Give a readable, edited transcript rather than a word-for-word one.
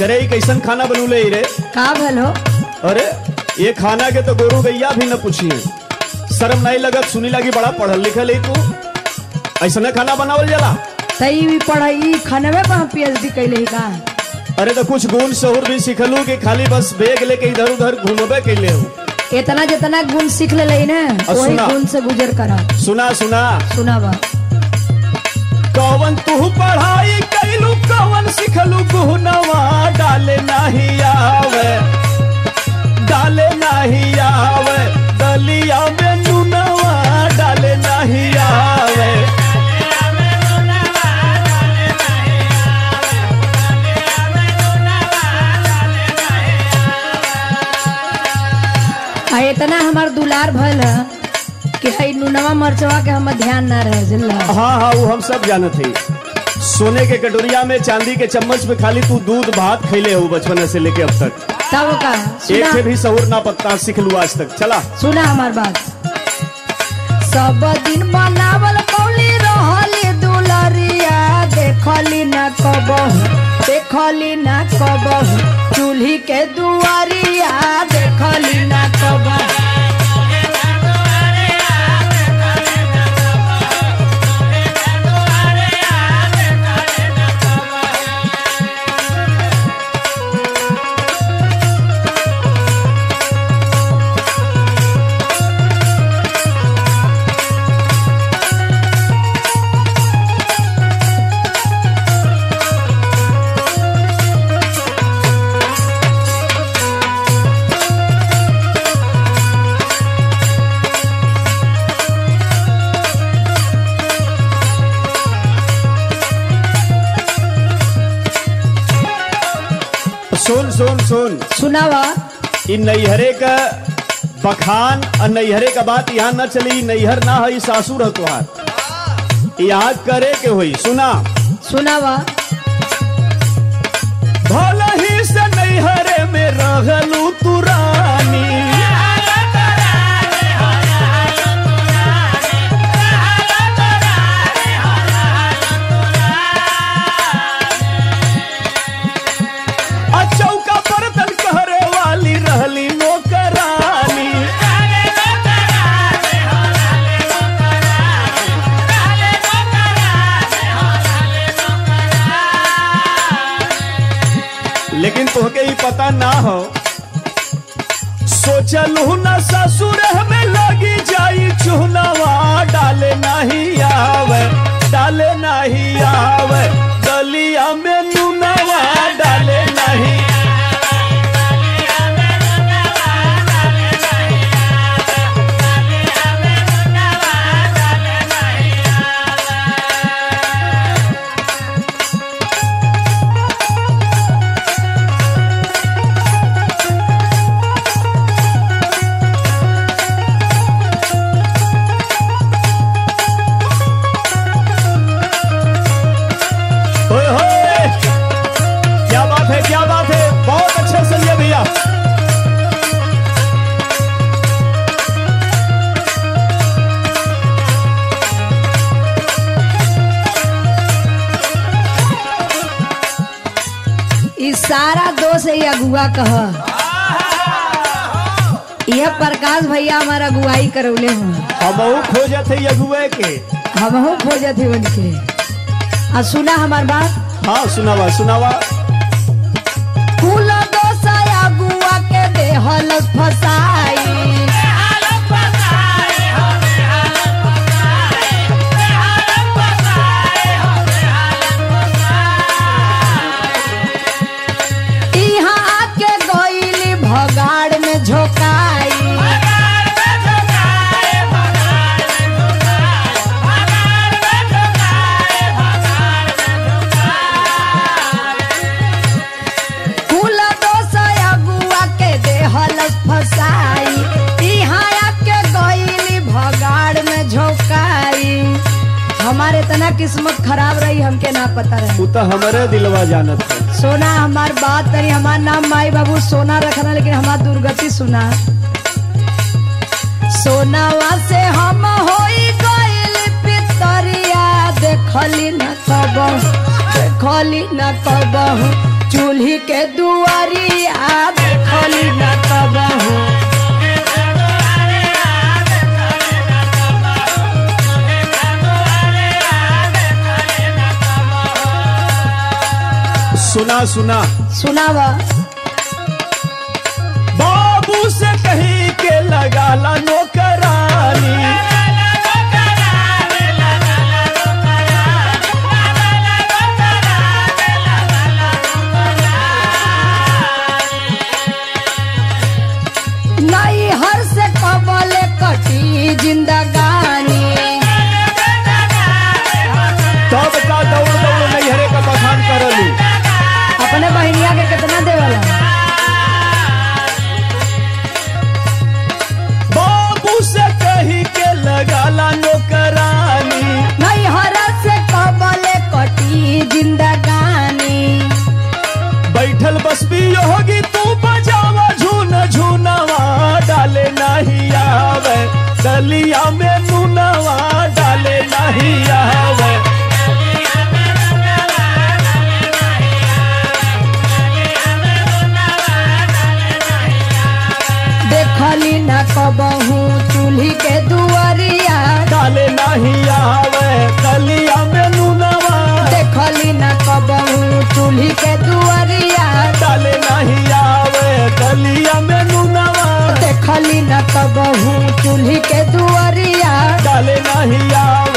करे कैसन खाना बनूले रे? का भलो? अरे ये खाना के तो गोरू गैया भी न पूछिए। शर्म नहीं लगत? सुनी लगी बड़ा पढ़ल लिखल है तू, ऐसा खाना बनावल जाला? तई भी पढ़ाई खानवे पर पीएचडी कैले का? अरे तो कुछ गुण शहूर भी सीखलू कि खाली बस बैग लेके इधर उधर घूमबे कैले हो? इतना जितना गुण सीख ले ना वही गुण से गुजर करा। सुना सुना सुना बा। कौन तू पढ़ाई कैलू कौन सिखलू गुनवा डाले नहीं आवे, डाले नहीं आवे दलिया में नुनवा डाले नहीं आवे। इतना हमार दुलार भल कि हई नुनवा मरचवा के हम ध्यान ना रहे जिल्ला। हाँ हाँ वो हम सब जानत है। सोने के कटोरिया में चांदी के चम्मच में खाली तू दूध भात खैले हो बचपन से लेके अब तक। तब का एक से भी सहूर ना पत्ता सीख लू आज तक। चला सुना हमार बात। सब दिन बनावल कौली रहली दुलरिया, देखली ना कबहू, देखली ना कबहू चूल्ही के दुआरिया, देखली ना कबहू। सुन सुन सुन सुनावा। इन नैहरे का बखान और नैहरे का बात यहाँ न चली। नैहर ना है सासुर है तुहार, याद करे के हुई। सुना सुनावा। भला ही से नैहरे में रहलू तू रानी, चौका बर्तन कहरे वाली रहली नौकरानी। लेकिन तोहके ही पता ना हो, सोचलू ना ससुर में लगी जाई चुनावा, डाले नहीं आवे, डाले नहीं आवे दलिया में नुनवा डाले नहीं। क्या बात है, बहुत अच्छे संजय भैया। इस सारा दोष है अगुआ कह। यह प्रकाश भैया हमारा अगुवाई करौले हूँ। हमहू खोजत है अगुआ के, हमहू खोजत है उनके। आ सुना हमार बात। हाँ सुनावा सुनावा। फूल दोसया गुआ के देहल फसाई, इहाँ आके गईली भगाड़ में झोकाई। हमारे इतना किस्मत खराब रही हमके ना पता रहे। तू तो हमारे दिलवा जानत है। सोना हमार बात करी, हमार नाम माई बाबू सोना रखना, लेकिन हमार दुर्गति सुना। सोनावा से हम होई गइल पितरिया, देखली न कबहू, देखली न कबहू चूल्ही के दुआरिया देखली न कबहू। सुना सुना सुनावा। बाबू से कहीं के लगाला नौकरानी, नहीं हर से कबले कटी जिंदगानी। तब का दौड़ दौड़ नहीं हरे का बखान करलू। अपने बहनिया के कितना देवला। बाबू से कहीं के लगाला नौकरानी, नहीं हर से कबले कटी जिंदगानी। बैठल बस भी होगी तू बजावा झून झूनवा डाले नहीं आवे, दलिया में नूनवा डाले नहीं आवे। देखली न कबहू चूल्ही के दुआरिया डाले नहीं आवे, दलिया में नूनवा देखली न कबहू चूल्ही के दुआरिया डाले नहीं आवे, दलिया में नूनवा देखली न कबहू चूल्ही के दुआरिया डाले नहीं आवे।